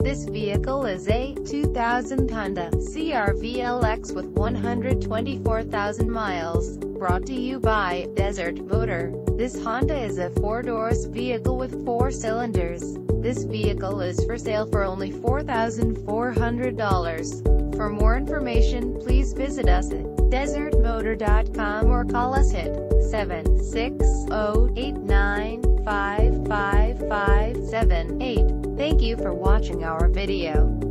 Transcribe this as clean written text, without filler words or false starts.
This vehicle is a 2000 Honda CR-V LX with 124,000 miles. Brought to you by Desert Motor. This Honda is a 4-doors vehicle with 4 cylinders. This vehicle is for sale for only $4,400. For more information, please visit us at desertmotor.com or call us at 760-895-5578. Thank you for watching our video.